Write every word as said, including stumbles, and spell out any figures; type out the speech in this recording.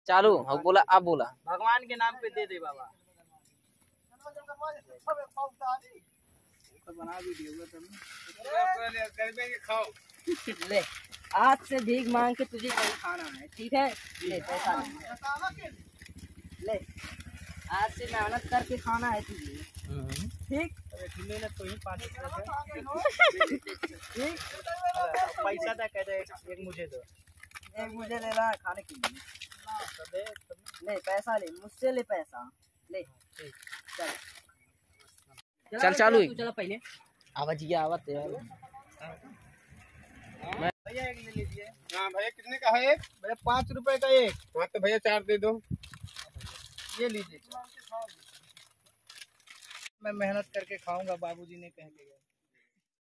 चालू हो बोला, आप बोला। भगवान के नाम पे दे दे बाबा। बना वीडियो खाओ। ले आज से भीख मांग के तुझे कहीं खाना है, ठीक है? ले पैसा ले, ले आज से मेहनत करके खाना है तुझे, ठीक? मेहनत तो ही पाँच ठीक, पैसा था कहते एक मुझे दो, एक मुझे ले रहा है खाने के लिए। ले पैसा ले, मुझसे ले पैसा ले। चल चल चालू है। चलो पहले आवाज ये आवत है भैया एक ले लीजिए। हाँ भैया कितने का है? भैया पाँच रुपए का एक। हाँ तो भैया चार दे दो। ये लीजिए। मैं मेहनत करके खाऊंगा, बाबूजी ने कह के गए।